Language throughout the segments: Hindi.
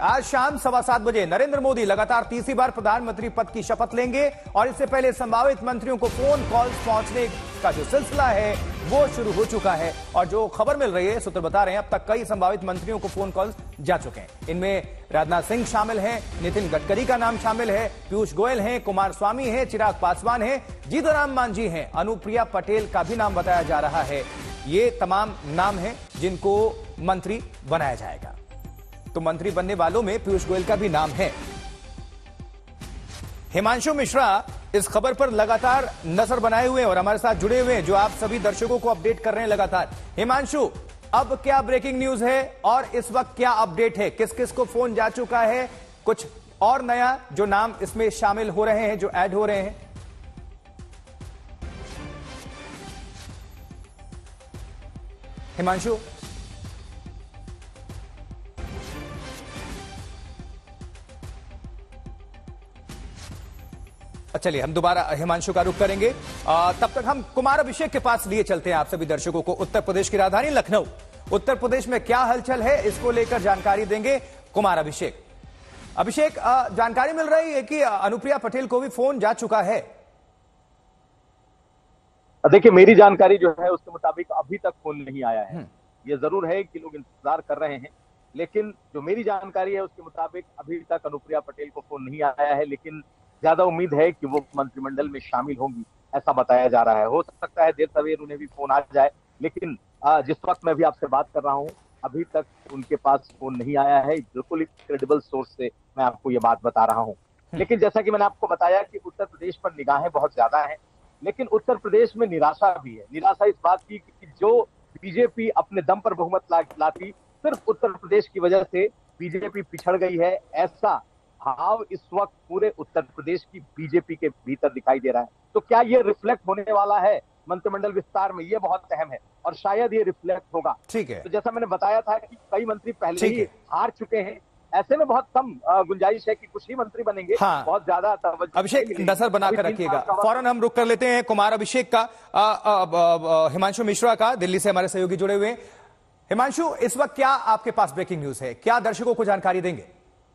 आज शाम 7:15 बजे नरेंद्र मोदी लगातार तीसरी बार प्रधानमंत्री पद की शपथ लेंगे और इससे पहले संभावित मंत्रियों को फोन कॉल्स पहुंचने का जो सिलसिला है वो शुरू हो चुका है। और जो खबर मिल रही है, सूत्र बता रहे हैं अब तक कई संभावित मंत्रियों को फोन कॉल्स जा चुके हैं। इनमें राजनाथ सिंह शामिल हैं, नितिन गडकरी का नाम शामिल है, पीयूष गोयल हैं, कुमारस्वामी हैं, चिराग पासवान हैं, जीतन राम मांझी हैं, अनुप्रिया पटेल का भी नाम बताया जा रहा है। ये तमाम नाम हैं जिनको मंत्री बनाया जाएगा। तो मंत्री बनने वालों में पीयूष गोयल का भी नाम है। हिमांशु मिश्रा इस खबर पर लगातार नजर बनाए हुए हैं और हमारे साथ जुड़े हुए हैं, जो आप सभी दर्शकों को अपडेट कर रहे हैं लगातार। हिमांशु, अब क्या ब्रेकिंग न्यूज है और इस वक्त क्या अपडेट है? किस किस को फोन जा चुका है? कुछ और नया जो नाम इसमें शामिल हो रहे हैं, जो ऐड हो रहे हैं? हिमांशु, चलिए हम दोबारा हिमांशु का रुख करेंगे। तब तक हम कुमार अभिषेक के पास लिए चलते हैं आप सभी दर्शकों को। उत्तर प्रदेश की राजधानी लखनऊ, उत्तर प्रदेश में क्या हलचल है इसको लेकर जानकारी देंगे कुमार अभिषेक। अभिषेक, जानकारी मिल रही है कि अनुप्रिया पटेल को भी फोन जा चुका है। देखिए, मेरी जानकारी जो है उसके मुताबिक अभी तक फोन नहीं आया है। ये जरूर है कि लोग इंतजार कर रहे हैं, लेकिन जो मेरी जानकारी है उसके मुताबिक अभी तक अनुप्रिया पटेल को फोन नहीं आया है। लेकिन ज्यादा उम्मीद है कि वो मंत्रिमंडल में शामिल होंगी, ऐसा बताया जा रहा है। हो सकता है देर सवेर उन्हें भी फोन आ जाए, लेकिन जिस वक्त मैं भी आपसे बात कर रहा हूं अभी तक उनके पास फोन नहीं आया है। बिल्कुल क्रेडिबल सोर्स से मैं आपको ये बात बता रहा हूं। लेकिन जैसा कि मैंने आपको बताया कि उत्तर प्रदेश पर निगाहें बहुत ज्यादा हैं, लेकिन उत्तर प्रदेश में निराशा भी है। निराशा इस बात की कि जो बीजेपी अपने दम पर बहुमत लाती, सिर्फ उत्तर प्रदेश की वजह से बीजेपी पिछड़ गई है, ऐसा भाव इस वक्त पूरे उत्तर प्रदेश की बीजेपी के भीतर दिखाई दे रहा है। तो क्या ये रिफ्लेक्ट होने वाला है मंत्रिमंडल विस्तार में? ये बहुत अहम है और शायद ये रिफ्लेक्ट होगा। ठीक है। तो जैसा मैंने बताया था कि कई मंत्री पहले ही हार चुके हैं, ऐसे में बहुत कम गुंजाइश है कि कुछ ही मंत्री बनेंगे। हाँ। बहुत ज्यादा अभिषेक नजर बनाकर रखिएगा। फौरन हम रुक कर लेते हैं कुमार अभिषेक का, हिमांशु मिश्रा का, दिल्ली से हमारे सहयोगी जुड़े हुए हैं। हिमांशु, इस वक्त क्या आपके पास ब्रेकिंग न्यूज है? क्या दर्शकों को जानकारी देंगे?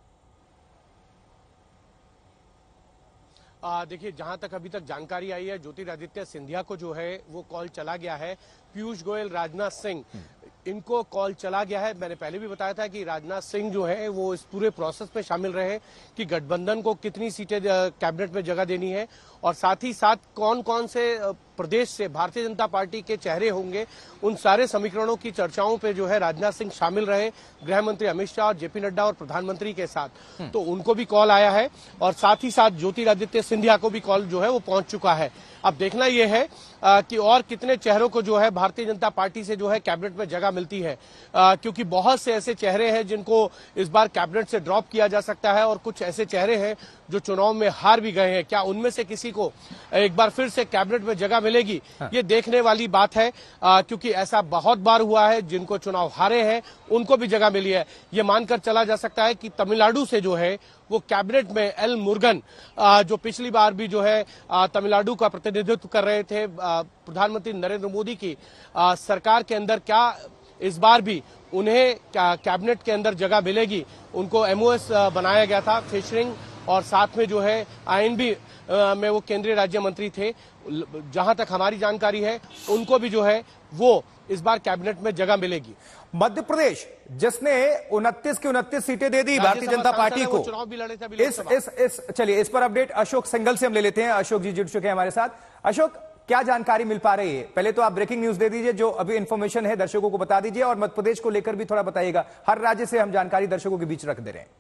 देखिए, जहां तक अभी तक जानकारी आई है, ज्योतिरादित्य सिंधिया को जो है वो कॉल चला गया है। पीयूष गोयल, राजनाथ सिंह, इनको कॉल चला गया है। मैंने पहले भी बताया था कि राजनाथ सिंह जो है वो इस पूरे प्रोसेस में शामिल रहे कि गठबंधन को कितनी सीटें कैबिनेट में जगह देनी है और साथ ही साथ कौन कौन से प्रदेश से भारतीय जनता पार्टी के चेहरे होंगे, उन सारे समीकरणों की चर्चाओं पे जो है राजनाथ सिंह शामिल रहे, गृह मंत्री अमित शाह और जेपी नड्डा और प्रधानमंत्री के साथ। तो उनको भी कॉल आया है और साथ ही साथ ज्योतिरादित्य सिंधिया को भी कॉल जो है वो पहुंच चुका है। अब देखना यह है कि और कितने चेहरों को जो है भारतीय जनता पार्टी से जो है कैबिनेट में जगह मिलती है, क्योंकि बहुत से ऐसे चेहरे हैं जिनको इस बार कैबिनेट से ड्रॉप किया जा सकता है और कुछ ऐसे चेहरे हैं जो चुनाव में हार भी गए हैं। क्या उनमें से किसी को एक बार फिर से कैबिनेट में जगह मिलेगी? ये देखने वाली बात है, क्योंकि ऐसा बहुत बार हुआ है, जिनको चुनाव हारे हैं उनको भी जगह मिली है। ये मानकर चला जा सकता है कि तमिलनाडु से जो है वो कैबिनेट में एल मुरुगन, जो पिछली बार भी जो है तमिलनाडु का प्रतिनिधित्व कर रहे थे प्रधानमंत्री नरेंद्र मोदी की सरकार के अंदर, क्या इस बार भी उन्हें कैबिनेट के अंदर जगह मिलेगी? उनको एमओएस बनाया गया था फिशरिंग और साथ में जो है आईएनबी में वो केंद्रीय राज्य मंत्री थे। जहां तक हमारी जानकारी है उनको भी जो है वो इस बार कैबिनेट में जगह मिलेगी। मध्य प्रदेश जिसने 29 की 29 सीटें दे दी भारतीय जनता पार्टी को, चुनाव भी लड़े थे। चलिए इस पर अपडेट अशोक सिंघल से हम ले लेते हैं। अशोक जी जुड़ चुके हैं हमारे साथ। अशोक, क्या जानकारी मिल पा रही है? पहले तो आप ब्रेकिंग न्यूज दे दीजिए, जो अभी इंफॉर्मेशन है दर्शकों को बता दीजिए, और मध्य प्रदेश को लेकर भी थोड़ा बताइएगा। हर राज्य से हम जानकारी दर्शकों के बीच रख दे रहे हैं।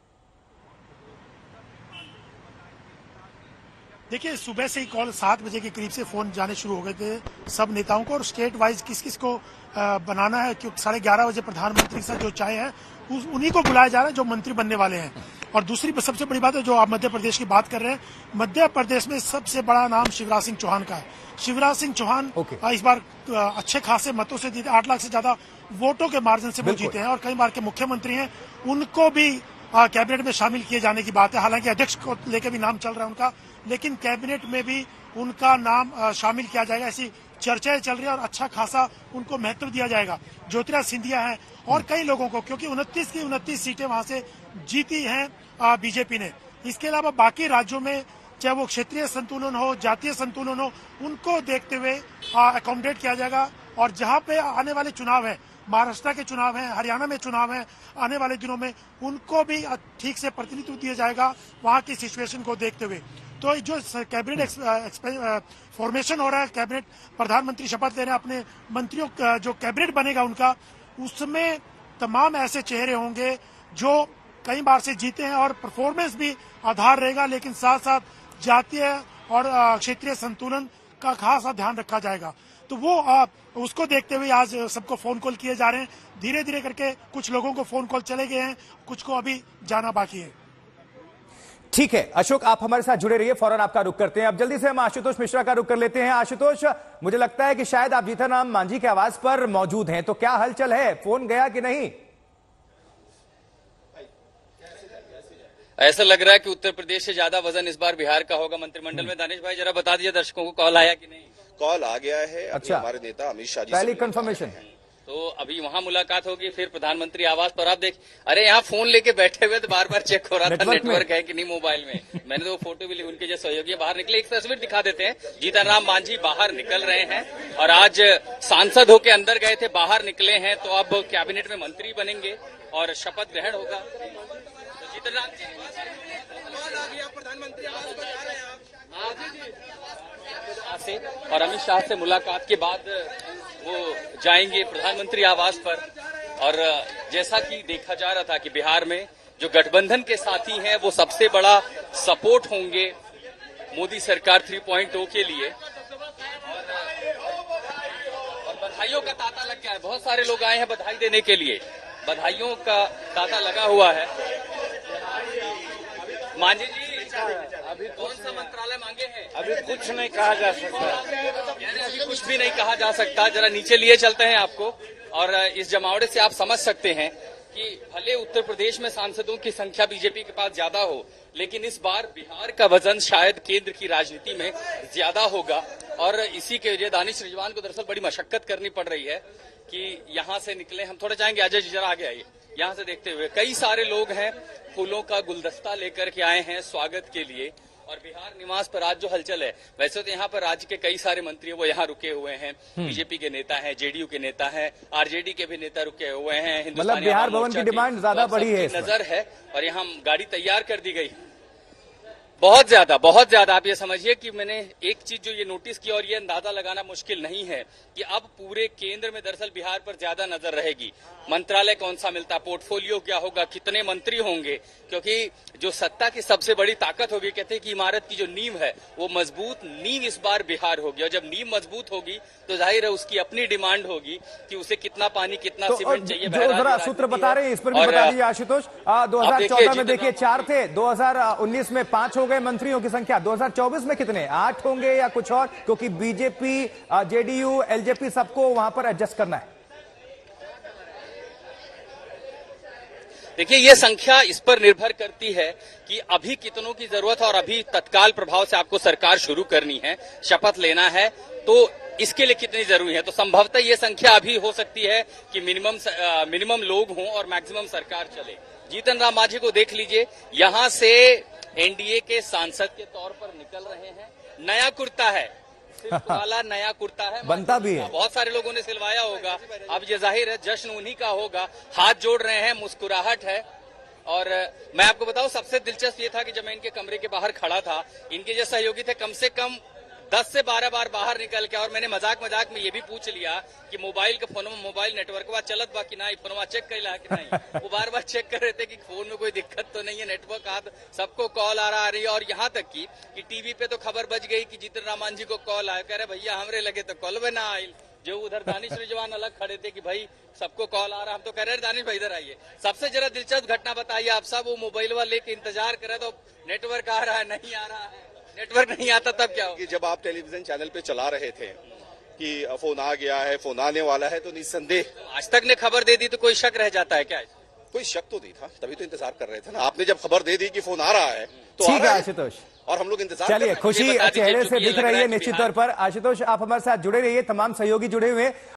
देखिए, सुबह से ही कॉल 7 बजे के करीब से फोन जाने शुरू हो गए थे सब नेताओं को, और स्टेट वाइज किस किस को बनाना है, क्योंकि 11:30 बजे प्रधानमंत्री से जो चाय है उन्हीं को बुलाया जा रहा है जो मंत्री बनने वाले हैं। और दूसरी सबसे बड़ी बात है, जो आप मध्य प्रदेश की बात कर रहे हैं, मध्य प्रदेश में सबसे बड़ा नाम शिवराज सिंह चौहान का है। शिवराज सिंह चौहान इस बार अच्छे खासे मतों से जीते, 8 लाख से ज्यादा वोटों के मार्जिन से वो जीते हैं और कई बार के मुख्यमंत्री हैं। उनको भी कैबिनेट में शामिल किए जाने की बात है। हालांकि अध्यक्ष को लेकर भी नाम चल रहा है उनका, लेकिन कैबिनेट में भी उनका नाम शामिल किया जाएगा, ऐसी चर्चाएं चल रही है और अच्छा खासा उनको महत्व दिया जाएगा। ज्योतिरादित्य सिंधिया है और कई लोगों को, क्योंकि 29 की 29 सीटें वहां से जीती हैं बीजेपी ने। इसके अलावा बाकी राज्यों में चाहे वो क्षेत्रीय संतुलन हो, जातीय संतुलन हो, उनको देखते हुए अकोमोडेट किया जाएगा। और जहां पे आने वाले चुनाव है, महाराष्ट्र के चुनाव है, हरियाणा में चुनाव है आने वाले दिनों में, उनको भी ठीक से प्रतिनिधित्व दिया जाएगा वहां की सिचुएशन को देखते हुए। तो जो कैबिनेट फॉर्मेशन हो रहा है, कैबिनेट प्रधानमंत्री शपथ ले रहे हैं, अपने मंत्रियों का जो कैबिनेट बनेगा उनका, उसमें तमाम ऐसे चेहरे होंगे जो कई बार से जीते हैं और परफॉर्मेंस भी आधार रहेगा, लेकिन साथ साथ जातीय और क्षेत्रीय संतुलन का खास ध्यान रखा जाएगा। तो वो उसको देखते हुए आज सबको फोन कॉल किए जा रहे हैं। धीरे धीरे करके कुछ लोगों को फोन कॉल चले गए हैं, कुछ को अभी जाना बाकी है। ठीक है अशोक, आप हमारे साथ जुड़े रहिए, फौरन आपका रुख करते हैं। अब जल्दी से हम आशुतोष मिश्रा का रुख कर लेते हैं। आशुतोष, मुझे लगता है कि शायद आप जीतन राम मांझी के आवास पर मौजूद हैं, तो क्या हलचल है, फोन गया कि नहीं? ऐसा लग रहा है कि उत्तर प्रदेश से ज्यादा वजन इस बार बिहार का होगा मंत्रिमंडल में। दानिश भाई जरा बता दीजिए दर्शकों को, कॉल आया कि नहीं? कॉल आ गया है। अच्छा, हमारे नेता अमित शाह जी पहली कंफर्मेशन है, तो अभी वहां मुलाकात होगी, फिर प्रधानमंत्री आवास पर। आप देख, अरे यहाँ फोन लेके बैठे हुए तो बार बार चेक हो रहा था नेटवर्क है कि नहीं मोबाइल में। मैंने तो फोटो भी ली, उनके जो सहयोगी बाहर निकले। एक तस्वीर दिखा देते हैं, जीतन राम मांझी बाहर निकल रहे हैं और आज सांसद होके अंदर गए थे, बाहर निकले हैं, तो अब कैबिनेट में मंत्री बनेंगे और शपथ ग्रहण होगा। तो जीतन राम प्रधानमंत्री आवास पर जा रहे हैं आप और अमित शाह से मुलाकात के बाद वो जाएंगे प्रधानमंत्री आवास पर। और जैसा कि देखा जा रहा था कि बिहार में जो गठबंधन के साथी हैं वो सबसे बड़ा सपोर्ट होंगे मोदी सरकार 3.0 के लिए। और बधाइयों का तांता लग गया है, बहुत सारे लोग आए हैं बधाई देने के लिए, बधाइयों का तांता लगा हुआ है। मांझी जी अभी कौन सा मंत्रालय मांगे हैं? अभी कुछ नहीं कहा जा सकता, यानी अभी कुछ भी नहीं कहा जा सकता। जरा नीचे लिए चलते हैं आपको, और इस जमावड़े से आप समझ सकते हैं कि भले उत्तर प्रदेश में सांसदों की संख्या बीजेपी के पास ज्यादा हो, लेकिन इस बार बिहार का वजन शायद केंद्र की राजनीति में ज्यादा होगा। और इसी के लिए दानिश रिजवान को दरअसल बड़ी मशक्कत करनी पड़ रही है कि यहाँ से निकले। हम थोड़ा जाएंगे, अजय जी जरा आगे आइए। यहाँ से देखते हुए कई सारे लोग हैं, फूलों का गुलदस्ता लेकर के आए हैं स्वागत के लिए। और बिहार निवास पर आज जो हलचल है, वैसे तो यहाँ पर राज्य के कई सारे मंत्री वो यहाँ रुके हुए हैं, बीजेपी के नेता हैं, जेडीयू के नेता हैं, आरजेडी के भी नेता रुके हुए हैं। मतलब बिहार भवन की डिमांड ज्यादा बढ़ी है, नजर है। और यहाँ गाड़ी तैयार कर दी गई, बहुत ज्यादा। आप ये समझिए कि मैंने एक चीज जो ये नोटिस की, और ये अंदाजा लगाना मुश्किल नहीं है कि अब पूरे केंद्र में दरअसल बिहार पर ज्यादा नजर रहेगी। मंत्रालय कौन सा मिलता, पोर्टफोलियो क्या होगा, कितने मंत्री होंगे, क्योंकि जो सत्ता की सबसे बड़ी ताकत होगी, कहते हैं कि इमारत की जो नींव है वो मजबूत नींव इस बार बिहार होगी। और जब नींव मजबूत होगी तो जाहिर है उसकी अपनी डिमांड होगी कि उसे कितना पानी, कितना सीमेंट चाहिए। जरा सूत्र बता रहे हैं, इस पर भी बता दीजिए आशुतोष। 2014 में देखिए 4 थे, 2019 में 5 हो गए मंत्रियों की संख्या, 2024 में कितने, 8 होंगे या कुछ और? क्योंकि बीजेपी, जेडीयू, एलजेपी सबको वहां पर एडजस्ट करना है। देखिए ये संख्या इस पर निर्भर करती है कि अभी कितनों की जरूरत है, और अभी तत्काल प्रभाव से आपको सरकार शुरू करनी है, शपथ लेना है, तो इसके लिए कितनी जरूरी है। तो संभवतः ये संख्या अभी हो सकती है कि मिनिमम लोग हों और मैक्सिमम सरकार चले। जीतन राम मांझी को देख लीजिए, यहां से एनडीए के सांसद के तौर पर निकल रहे हैं। नया कुर्ता है, सिल्क वाला नया कुर्ता है, बनता भी है, बहुत सारे लोगों ने सिलवाया होगा। अब ये जाहिर है जश्न उन्हीं का होगा, हाथ जोड़ रहे हैं, मुस्कुराहट है। और मैं आपको बताऊं, सबसे दिलचस्प ये था कि जब मैं इनके कमरे के बाहर खड़ा था, इनके जो सहयोगी थे कम से कम 10 से 12 बार बाहर निकल के, और मैंने मजाक में ये भी पूछ लिया कि मोबाइल के फोन में मोबाइल नेटवर्क वा चलत बा कि नहीं, फोन चेक कैला कि नहीं। वो बार बार चेक कर रहे थे कि फोन में कोई दिक्कत तो नहीं है, नेटवर्क आप सबको कॉल आ रही है। और यहाँ तक कि टीवी पे तो खबर बच गई कि जीतन राम मांझी को कॉल आया, कह रहे भैया हमरे लगे तो कॉल में ना आई। जो उधर दानिश रिजवान अलग खड़े थे कि भाई सबको कॉल आ रहा, हम तो कह रहे दानिश भाई इधर आइए। सबसे जरा दिलचस्प घटना बताइए आप सब, वो मोबाइल वाले लेके इंतजार कर रहे तो नेटवर्क आ रहा है, नहीं आ रहा है, नेटवर्क नहीं आता तब क्या होगा? जब आप टेलीविजन चैनल पे चला रहे थे कि फोन आ गया है, फोन आने वाला है, तो निस्संदेह आज तक ने खबर दे दी तो कोई शक रह जाता है क्या? कोई शक तो नहीं था, तभी तो इंतजार कर रहे थे ना। आपने जब खबर दे दी कि फोन आ रहा है तो ठीक है आशुतोष, और हम लोग इंतजार। चलिए, खुशी चेहरे से दिख रही है निश्चित तौर पर। आशुतोष आप हमारे साथ जुड़े रहिए, तमाम सहयोगी जुड़े हुए।